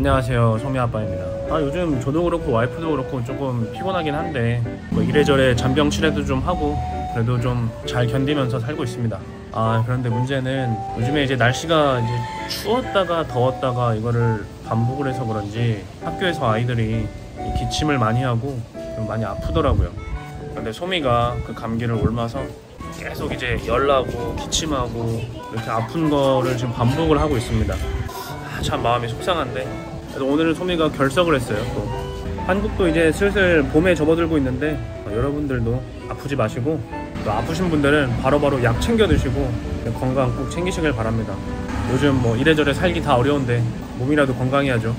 안녕하세요, 소미 아빠입니다. 요즘 저도 그렇고 와이프도 그렇고 조금 피곤하긴 한데 뭐 이래저래 잔병 치레도 좀 하고 그래도 좀 잘 견디면서 살고 있습니다. 그런데 문제는 요즘에 이제 날씨가 이제 추웠다가 더웠다가 이거를 반복을 해서 그런지 학교에서 아이들이 기침을 많이 하고 좀 많이 아프더라고요. 근데 소미가 그 감기를 옮아서 계속 이제 열나고 기침하고 이렇게 아픈 거를 지금 반복을 하고 있습니다. 참 마음이 속상한데, 그래서 오늘은 소미가 결석을 했어요. 또 한국도 이제 슬슬 봄에 접어들고 있는데 여러분들도 아프지 마시고 또 아프신 분들은 바로바로 약 챙겨 드시고 건강 꼭 챙기시길 바랍니다. 요즘 뭐 이래저래 살기 다 어려운데 몸이라도 건강해야죠.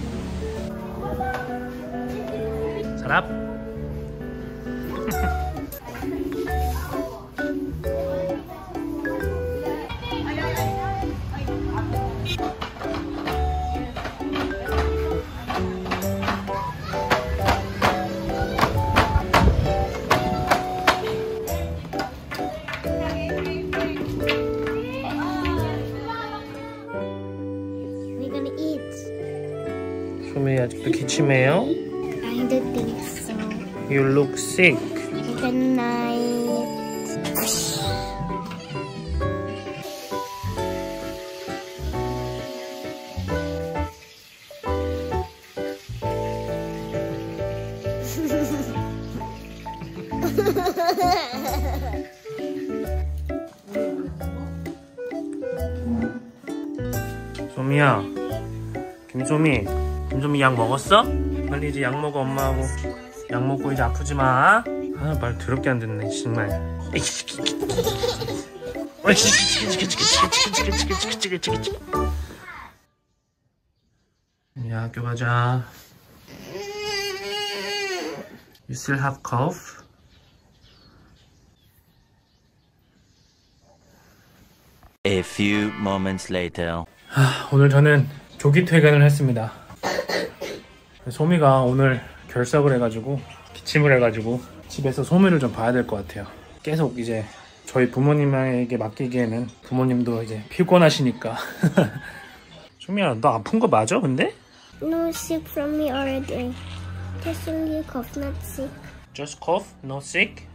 사랍. 소미 아직도 기침해요? I don't think so. You look sick. Good night. 소미야, 김소미 약 먹었어? 빨리 이제 약 먹어. 엄마하고 약 먹고 이제 아프지 마. 말 더럽게 안 듣네 정말. 야, 학교 가자. You still have cough? A few moments later. 오늘 저는 조기 퇴근을 했습니다. 소미가 오늘 결석을 해가지고 기침을 해가지고 집에서 소미를 좀 봐야 될 것 같아요. 계속 이제 저희 부모님에게 맡기기에는 부모님도 이제 피곤하시니까. 소미야, 너 아픈 거 맞아 근데? No sick from me already. Just only cough, not sick. Just cough, no sick?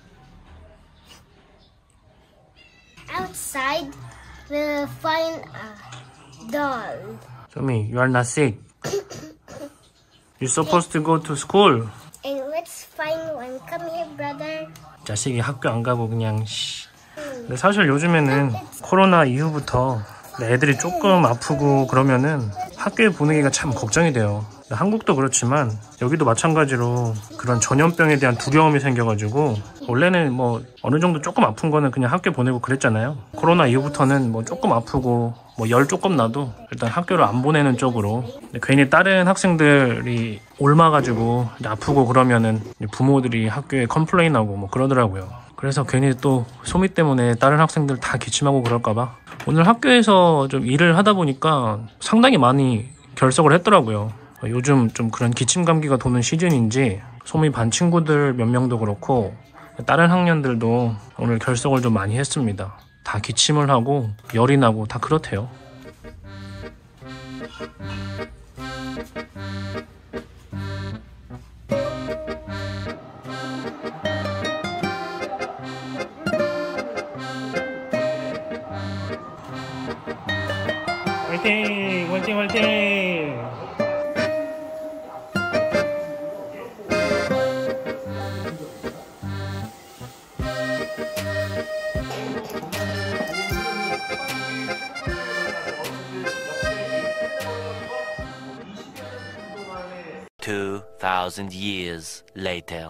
Outside, we'll find a doll. 소미, you are not sick. You're supposed to go to school. And let's find one. Come here, brother. 자식이 학교 안 가고 그냥 근데 사실 요즘에는 코로나 이후부터 애들이 조금 아프고 그러면은 학교에 보내기가 참 걱정이 돼요. 한국도 그렇지만 여기도 마찬가지로 그런 전염병에 대한 두려움이 생겨가지고 원래는 뭐 어느 정도 조금 아픈 거는 그냥 학교 보내고 그랬잖아요. 코로나 이후부터는 뭐 조금 아프고 뭐 열 조금 나도 일단 학교를 안 보내는 쪽으로. 괜히 다른 학생들이 옮아가지고 아프고 그러면은 부모들이 학교에 컴플레인하고 뭐 그러더라고요. 그래서 괜히 또 소미 때문에 다른 학생들 다 기침하고 그럴까봐 오늘 학교에서 좀 일을 하다 보니까 상당히 많이 결석을 했더라고요. 요즘 좀 그런 기침 감기가 도는 시즌인지 소미 반 친구들 몇 명도 그렇고 다른 학년들도 오늘 결석을 좀 많이 했습니다. 다 기침을 하고 열이 나고 다 그렇대요. 화이팅! 화이팅! 화이팅! (2,000 years later).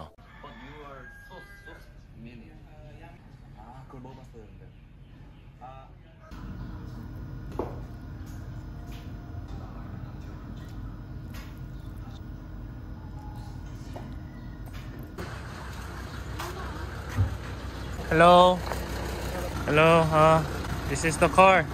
Hello. Hello. This is the car.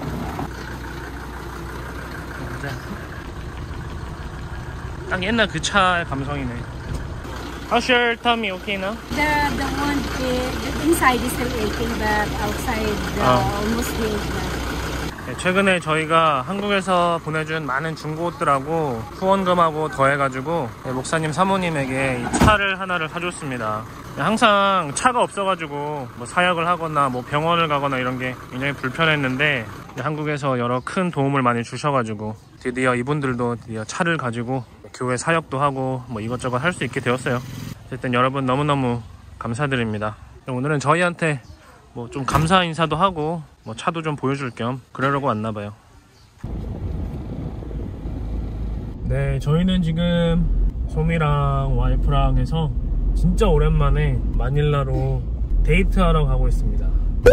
딱 옛날 그 차의 감성이네. How's your tummy? Okay now? The one the inside is still aching, but outside almost healed. 최근에 저희가 한국에서 보내준 많은 중고 옷들하고 후원금하고 더해가지고 목사님 사모님에게 이 차를 하나를 사줬습니다. 항상 차가 없어가지고 뭐 사역을 하거나 뭐 병원을 가거나 이런 게 굉장히 불편했는데 한국에서 여러 큰 도움을 많이 주셔가지고 드디어 이분들도 드디어 차를 가지고 교회 사역도 하고 뭐 이것저것 할 수 있게 되었어요. 어쨌든 여러분 너무너무 감사드립니다. 오늘은 저희한테 뭐 좀 감사 인사도 하고 뭐 차도 좀 보여줄 겸 그러려고 왔나봐요. 네, 저희는 지금 소미랑 와이프랑 해서 진짜 오랜만에 마닐라로 데이트하러 가고 있습니다.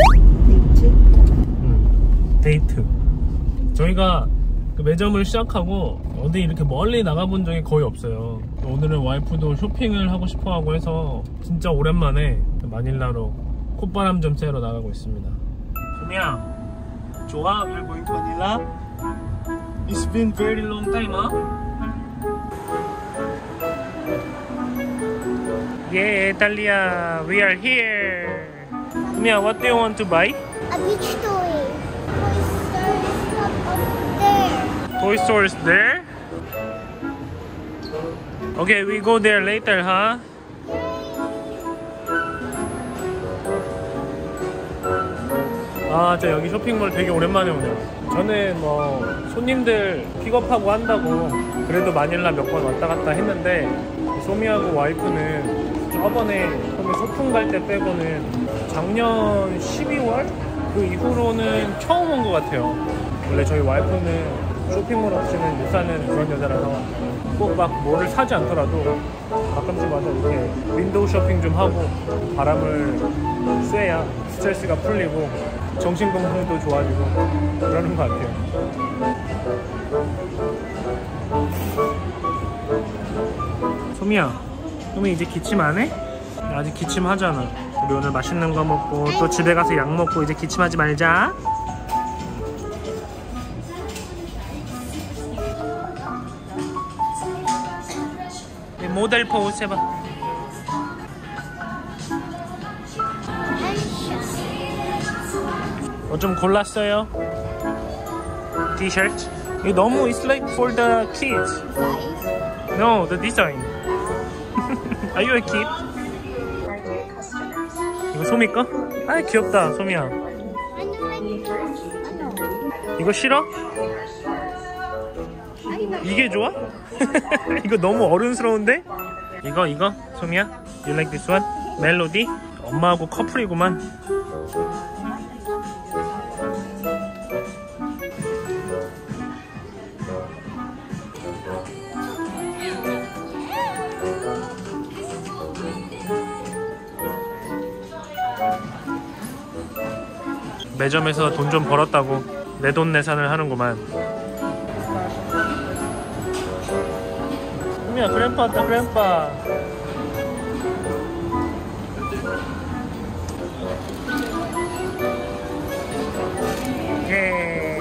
데이트. 저희가 그 매점을 시작하고 어디 이렇게 멀리 나가본 적이 거의 없어요. 오늘은 와이프도 쇼핑을 하고 싶어 하고 해서 진짜 오랜만에 마닐라로 콧바람 좀 쐬러 나가고 있습니다. 소미야, 좋아? We're going to Manila? It's been very long time, huh? Yeah, Talia, we are here. Somiya, what do you want to buy? A beach toy. Toy store is Toy store is up there. there? Okay, we go there later, huh? 아, 저 여기 쇼핑몰 되게 오랜만에 오네요. 저는 뭐 손님들 픽업하고 한다고 그래도 마닐라 몇 번 왔다 갔다 했는데 소미하고 와이프는 저번에 소풍 갈 때 빼고는 작년 12월 그 이후로는 처음 온 것 같아요. 원래 저희 와이프는 쇼핑몰 없이는 못 사는 그런 여자라서 꼭 막 뭐를 사지 않더라도 가끔씩 와서 이렇게 윈도우 쇼핑 좀 하고 바람을 쐬야 스트레스가 풀리고 정신건강도 좋아지고 그러는 것 같아요. 소미야, 소미 이제 기침 안 해? 아직 기침하잖아. 우리 오늘 맛있는 거 먹고 또 집에 가서 약 먹고 이제 기침하지 말자. 모델 포즈 해봐. 뭐 좀 골랐어요? 티셔츠? 이거 너무 it's like for the kids. No, the design. Are you a kid? 이거 소미 거? 아, 귀엽다, 소미야. 이거 싫어? 이게 좋아? 이거 너무 어른스러운데? 이거 소미야? You like this one? 멜로디? 엄마하고 커플이구만. 매점에서 돈 좀 벌었다고 내돈내산을 하는구만. 소미야, 그랜파 왔다, 그랜파. 오케이.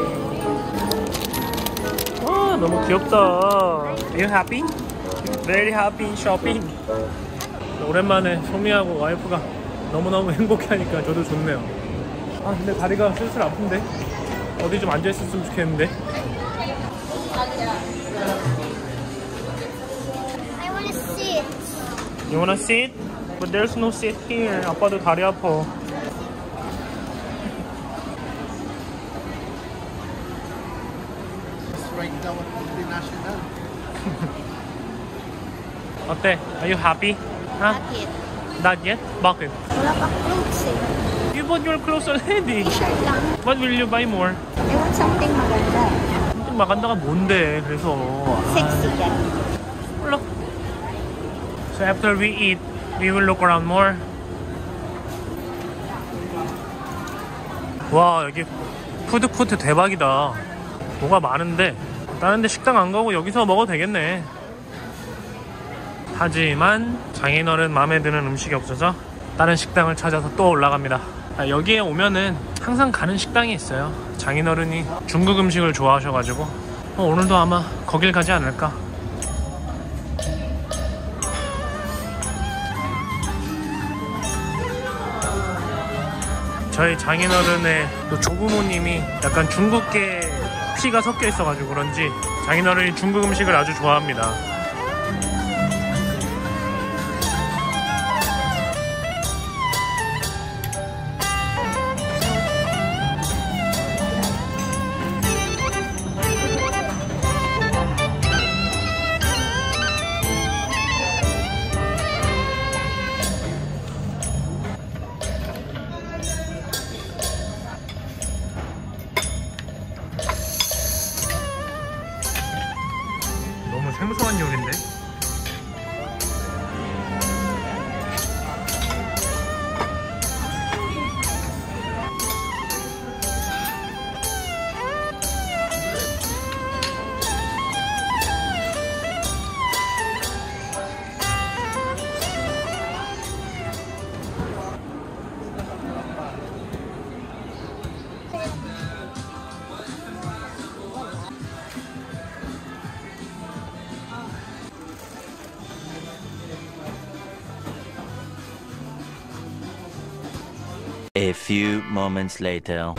와, 너무 귀엽다. Are you happy? Very happy shopping. 오랜만에 소미하고 와이프가 너무너무 행복해하니까 저도 좋네요. 아, 근데 다리가 슬슬 아픈데 어디 좀 앉아있었으면 좋겠는데. I want to sit. You wanna sit? But there's no seat here. 아빠도 다리 아파. 어때? Are you happy? Huh? Not yet. Not yet? Bakit? Wala pa clothes eh. You bought your clothes already. T-shirt lang. What will you buy more? I want something maganda. 좀 마간다가 뭔데? 그래서 Sexy yan. 몰라. So after we eat, we will look around more. 와, 여기 푸드코트 대박이다. 뭐가 많은데 다른 데 식당 안 가고 여기서 먹어도 되겠네. 하지만 장인어른 마음에 드는 음식이 없어서 다른 식당을 찾아서 또 올라갑니다. 여기에 오면은 항상 가는 식당이 있어요. 장인어른이 중국 음식을 좋아하셔가지고 오늘도 아마 거길 가지 않을까. 저희 장인어른의 또 조부모님이 약간 중국계 피가 섞여 있어가지고 그런지 장인어른이 중국 음식을 아주 좋아합니다. 너무 생소한 요리인데? A few moments later.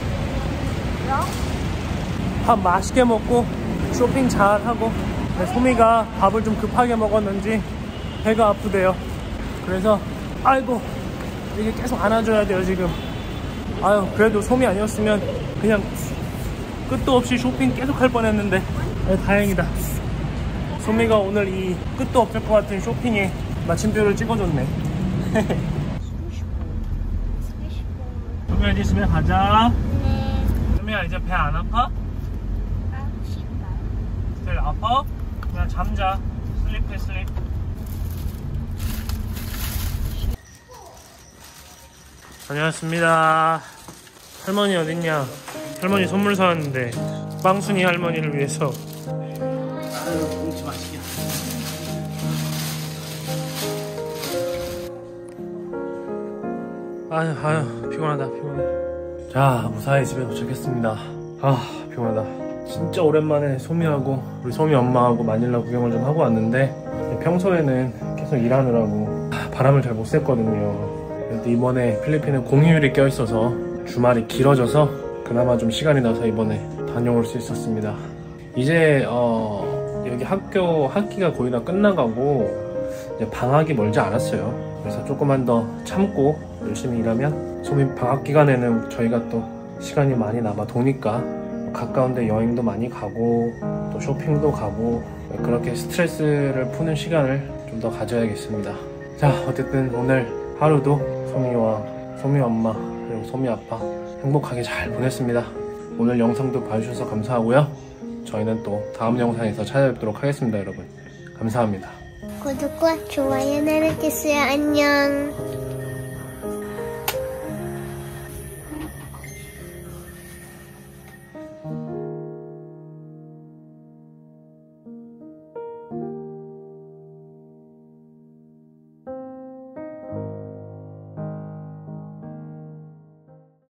밥 맛있게 먹고 쇼핑 잘 하고 소미가 밥을 좀 급하게 먹었는지 배가 아프대요. 그래서 아이고 이게 계속 안아줘야 돼요 지금. 아유 그래도 소미 아니었으면 그냥 끝도 없이 쇼핑 계속 할 뻔했는데 다행이다. 소미가 오늘 이 끝도 없을 것 같은 쇼핑에 마침표를 찍어줬네. 소미야 이제 집에 가자. 네. 소미야 이제 배 안 아파? 제일 아파? 그냥 잠자. 슬립해 슬립. 다녀왔습니다. 할머니 어딨냐? 할머니 선물 사왔는데 빵순이 할머니를 위해서. 아유, 뭉치 맛있게. 아유 피곤하다 피곤해. 자 무사히 집에 도착했습니다. 아 피곤하다. 진짜 오랜만에 소미하고 우리 소미 엄마하고 마닐라 구경을 좀 하고 왔는데 평소에는 계속 일하느라고 바람을 잘 못 쐈거든요. 근데 이번에 필리핀은 공휴일이 껴있어서 주말이 길어져서 그나마 좀 시간이 나서 이번에 다녀올 수 있었습니다. 이제 여기 학기가 거의 다 끝나가고 이제 방학이 멀지 않았어요. 그래서 조금만 더 참고 열심히 일하면 소미 방학 기간에는 저희가 또 시간이 많이 남아 도니까 가까운데 여행도 많이 가고 또 쇼핑도 가고 그렇게 스트레스를 푸는 시간을 좀 더 가져야겠습니다. 자 어쨌든 오늘 하루도 소미와 소미 엄마 그리고 소미 아빠 행복하게 잘 보냈습니다. 오늘 영상도 봐주셔서 감사하고요. 저희는 또 다음 영상에서 찾아뵙도록 하겠습니다. 여러분 감사합니다. 구독과 좋아요 눌러주세요. 안녕.